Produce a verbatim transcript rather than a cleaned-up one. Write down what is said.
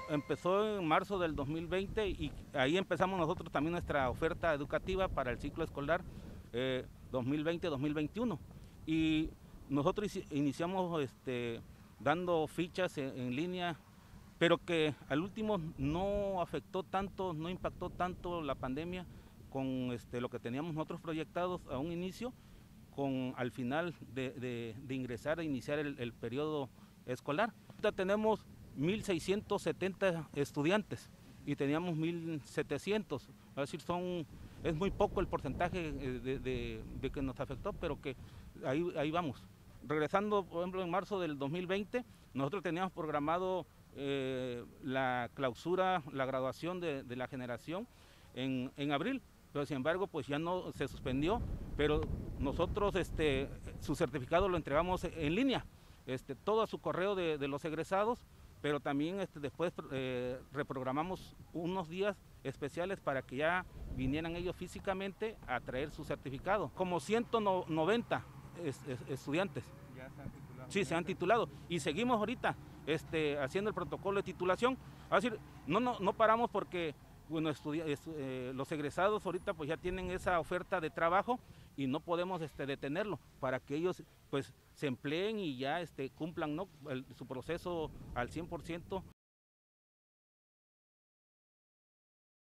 empezó en marzo del dos mil veinte y ahí empezamos nosotros también nuestra oferta educativa para el ciclo escolar eh, dos mil veinte dos mil veintiuno. Y nosotros iniciamos este, dando fichas en, en línea, pero que al último no afectó tanto, no impactó tanto la pandemia con este, lo que teníamos nosotros proyectados a un inicio, con al final de, de, de ingresar a iniciar el, el periodo escolar. Ahorita tenemos mil seiscientos setenta estudiantes y teníamos mil setecientos, es decir, son, es muy poco el porcentaje de, de, de que nos afectó, pero que ahí, ahí vamos. Regresando, por ejemplo, en marzo del dos mil veinte, nosotros teníamos programado eh, la clausura, la graduación de, de la generación en, en abril, pero sin embargo pues ya no se suspendió, pero nosotros este, su certificado lo entregamos en línea, este, todo a su correo de, de los egresados, pero también este, después eh, reprogramamos unos días especiales para que ya vinieran ellos físicamente a traer su certificado, como ciento noventa es, es, estudiantes. Ya se han titulado. Sí, se han titulado y seguimos ahorita este, haciendo el protocolo de titulación. Es decir, no, no, no paramos porque bueno, eh, los egresados ahorita pues ya tienen esa oferta de trabajo y no podemos este, detenerlo para que ellos pues se empleen y ya este, cumplan, ¿no?, el, su proceso al cien por ciento.